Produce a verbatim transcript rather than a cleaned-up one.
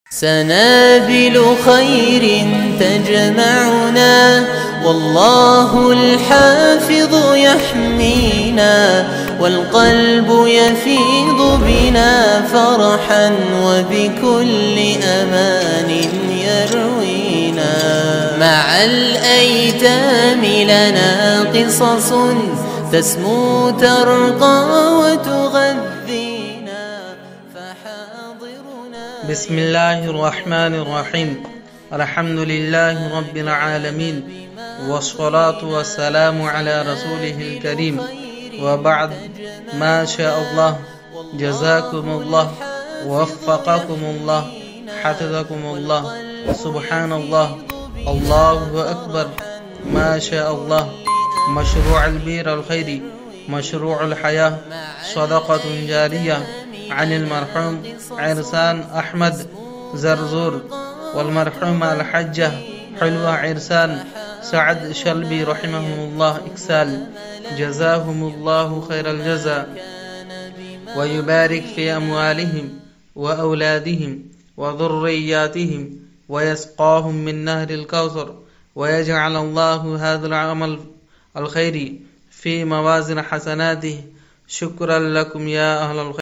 سنابل خير تجمعنا والله الحافظ يحمينا، والقلب يفيض بنا فرحا وبكل أمان يروينا. مع الأيتام لنا قصص تسمو ترقى وتغذينا، فحاضرنا. بسم الله الرحمن الرحيم. الحمد لله رب العالمين، والصلاة والسلام على رسوله الكريم، وبعد. ما شاء الله، جزاكم الله، وفقكم الله، حفظكم الله. سبحان الله، الله أكبر، ما شاء الله. مشروع البير الخيري، مشروع الحياة، صدقة جارية عن المرحوم عرسان أحمد زرزور والمرحومة الحجة حلوة عرسان سعد شلبي رحمهم الله إكسال، جزاهم الله خير الجزاء، ويبارك في أموالهم وأولادهم وذرياتهم، ويسقاهم من نهر الكوثر، ويجعل الله هذا العمل الخيري في موازن حسناته. شكرا لكم يا أهل الخير.